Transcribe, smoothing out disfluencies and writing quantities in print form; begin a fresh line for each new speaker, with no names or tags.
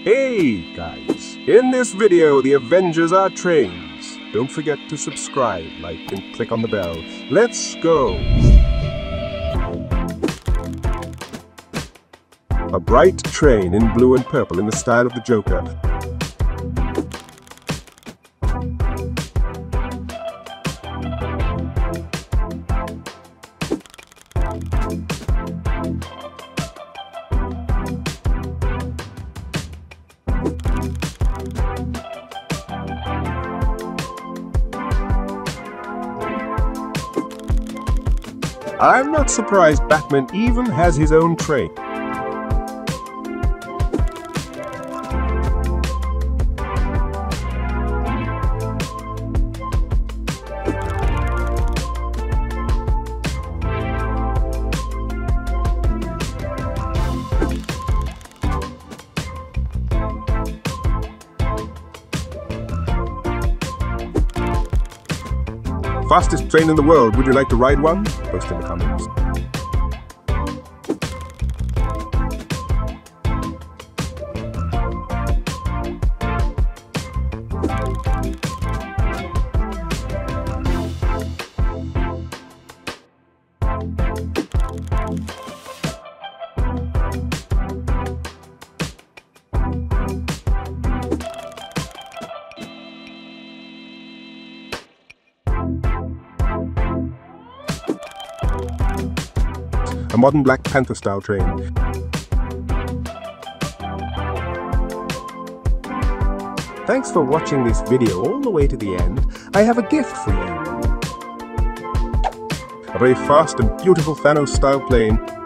Hey guys, in this video the Avengers are trains. Don't forget to subscribe, like and click on the bell. Let's go! A bright train in blue and purple in the style of the Joker. I'm not surprised Batman even has his own train. Fastest train in the world, would you like to ride one? Post in the comments. A modern Black Panther style train. Thanks for watching this video all the way to the end. I have a gift for you. A very fast and beautiful Thanos style plane